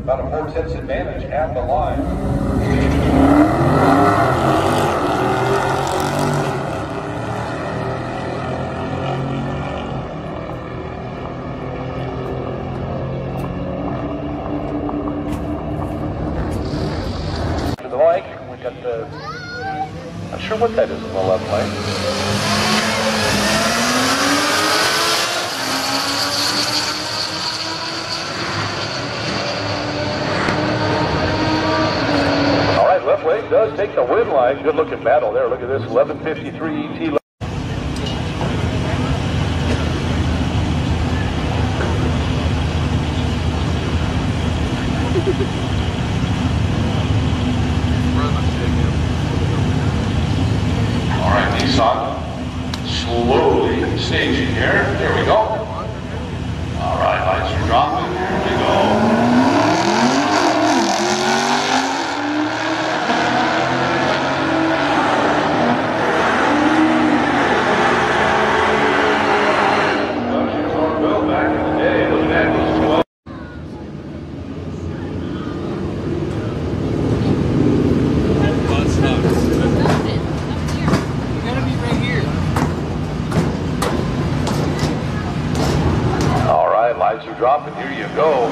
About a 4/10 advantage at the line. To the bike, we got the, not sure what that is in the left lane. Left lane does take the win line. Good looking battle there. Look at this 11:53 ET. All right, Nissan slowly staging here. There we go. All right, lights are dropping. Here we go. Lights are dropping. Here you go.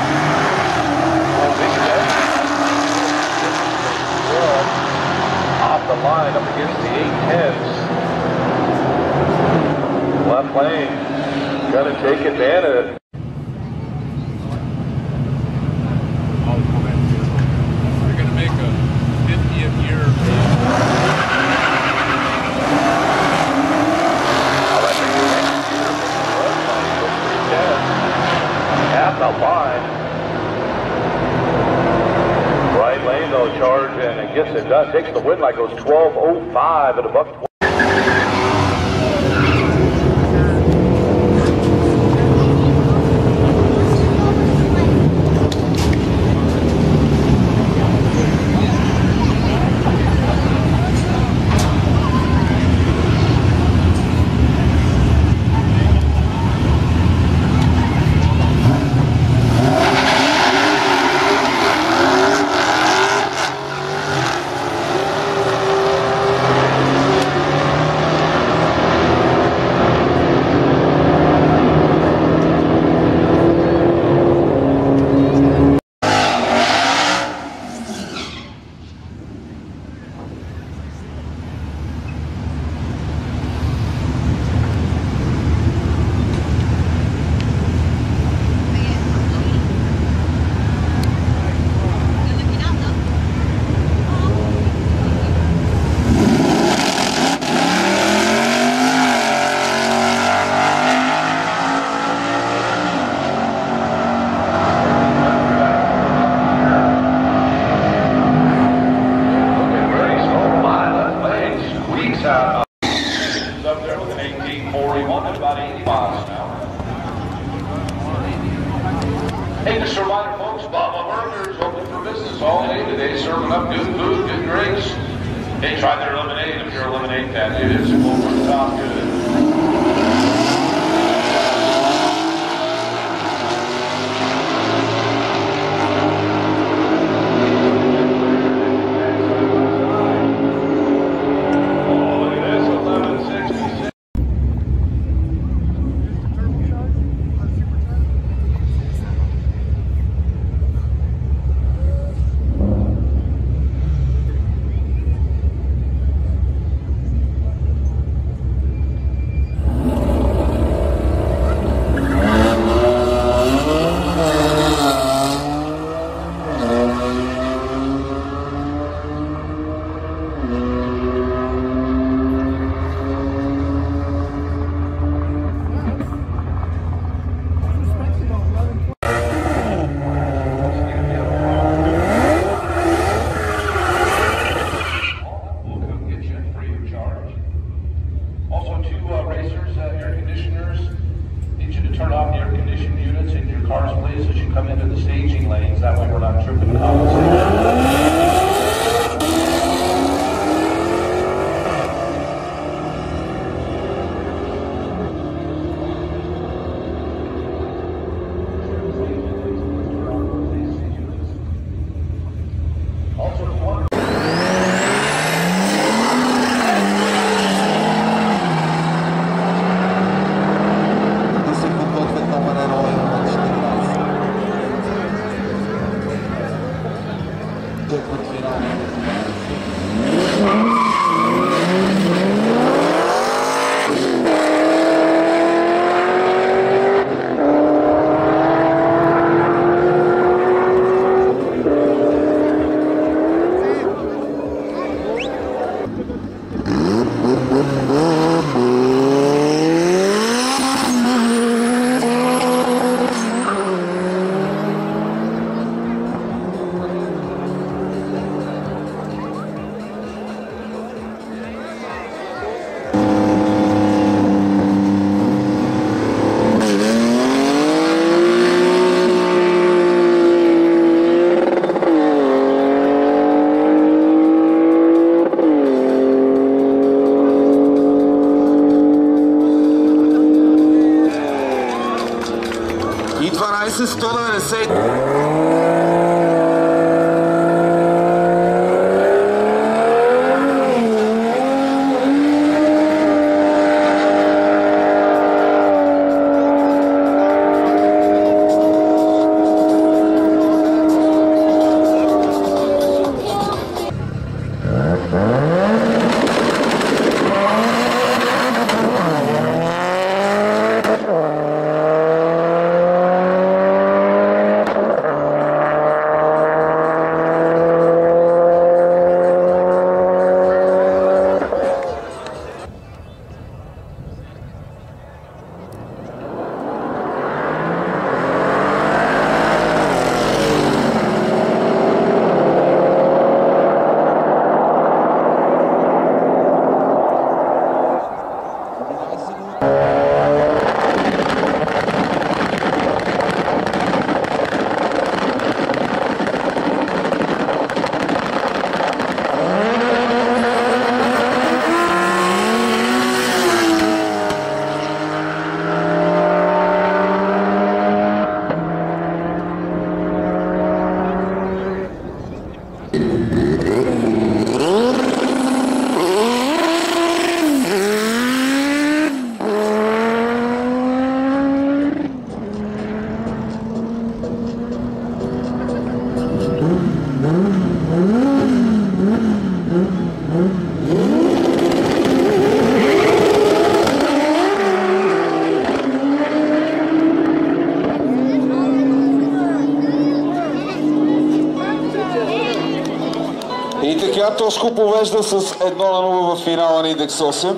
Off the line up against the 810s. Left lane. Gonna take advantage. They're gonna make a 50th year. At the line. Right lane though, charge, and it gets it done. Takes the win line, goes 12:05 at a buck. Up there with an 1841 at about 80 miles an hour. Hey, just a reminder, folks, Bubba Burgers open for business all day today, serving up good food, good drinks. Hey, try their lemonade if you're a lemonade fan. It is over the top good. Come into the staging lanes, that way we're not tripping and compensating. 190. И така Тошко повежда с 1-0 в финала на Индекс 8.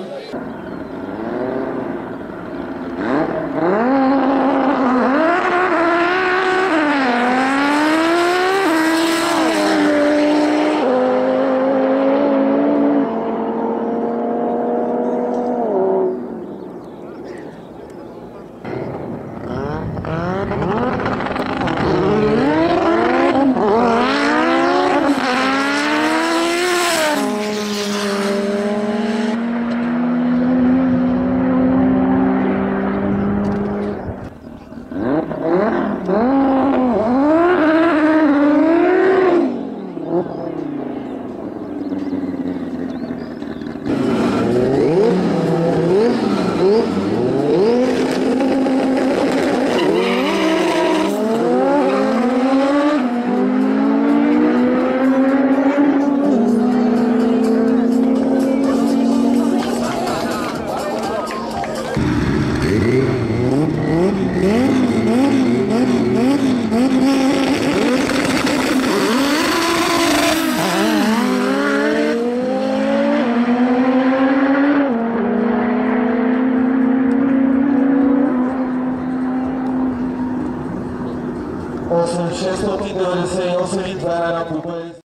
Osiem 698 i 2 na kupę.